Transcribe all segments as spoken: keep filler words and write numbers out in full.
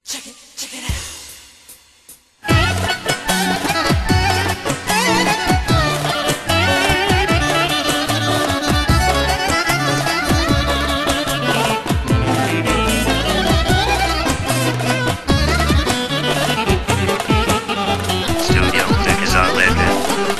Check it, check it out. Studio Nikazat Legend.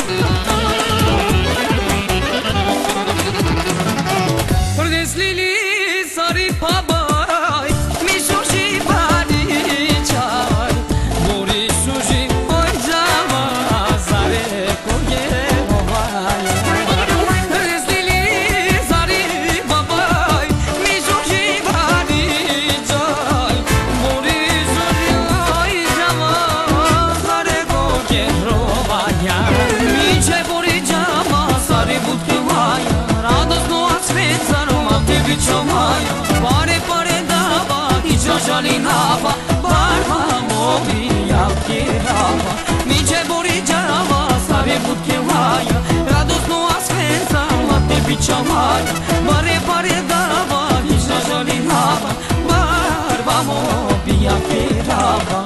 Përdeslili sari pa baj Mi shushi bani qaj Buri shushi oj gjama Zare koge ovaj Përdeslili sari pa baj Mi shushi bani qaj Buri shushi oj gjama Zare koge ovaj Mi që buri gjama Sari butki vaj Rados no aspeca Biçomayo, pare pare dava, hiço jalinava, barba mobi yapkirava, mice borijava, sare butkevaya, rados no aspensa, mate biçomayo, pare pare dava, hiço jalinava, barba mobi yapkirava.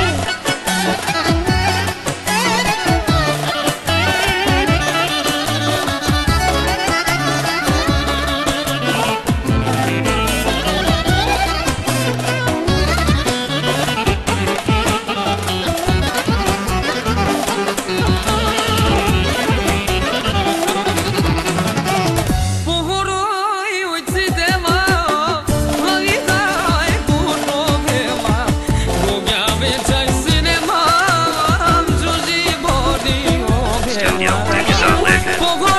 Studio Nikazat Legend.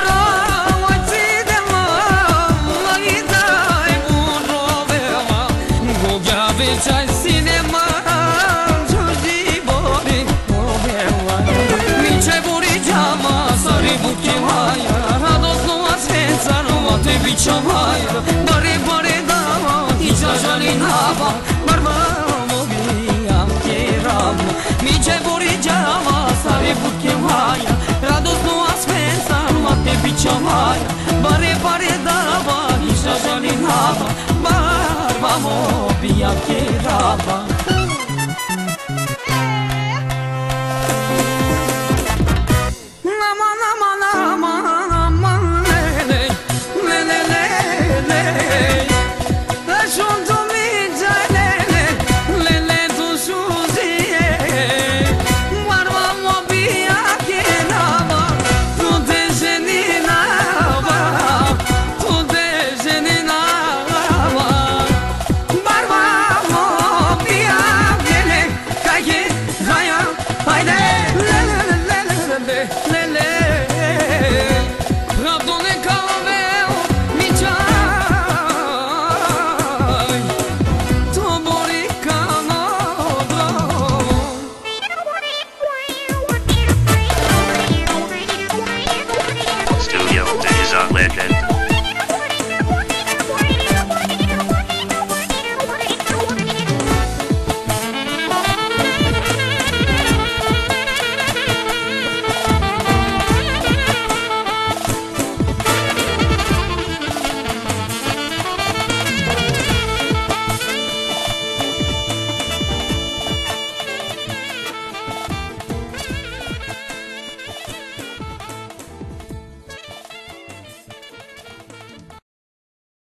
Çay sinema Çoji bori obewa Miçe bori jama Sari butki vaya Rados no aspensa No mate biçavaya Bare bare dava Hiça jalinava Barba mobi amkirava Miçe bori jama Sari butki vaya Rados no aspensa No mate biçavaya Bare bare dava Hiça jalinava Barba mobi amkirava